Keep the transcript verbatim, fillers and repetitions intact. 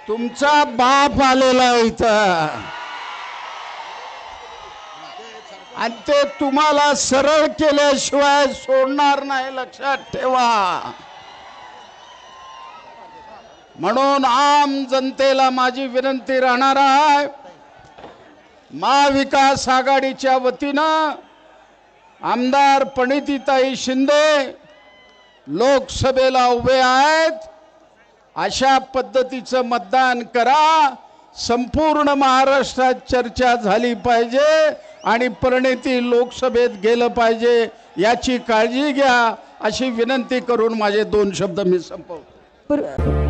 तुमचा बाप आलेला इथं आणि ते तुम्हाला सरळ केल्याशिवाय सोडणार नाही, लक्षात ठेवा। म्हणून आम जनतेला माझी विनंती राहणार आहे, महाविकास आघाडीच्या वतीनं आमदार प्रणितीताई शिंदे लोकसभेला उभे आहेत, अशा पद्धतीचं मतदान करा। संपूर्ण महाराष्ट्रात चर्चा झाली पाहिजे आणि प्रणिती लोकसभेत गेलं पाहिजे, याची काळजी घ्या, अशी विनंती करून माझे दोन शब्द मी संपवतो।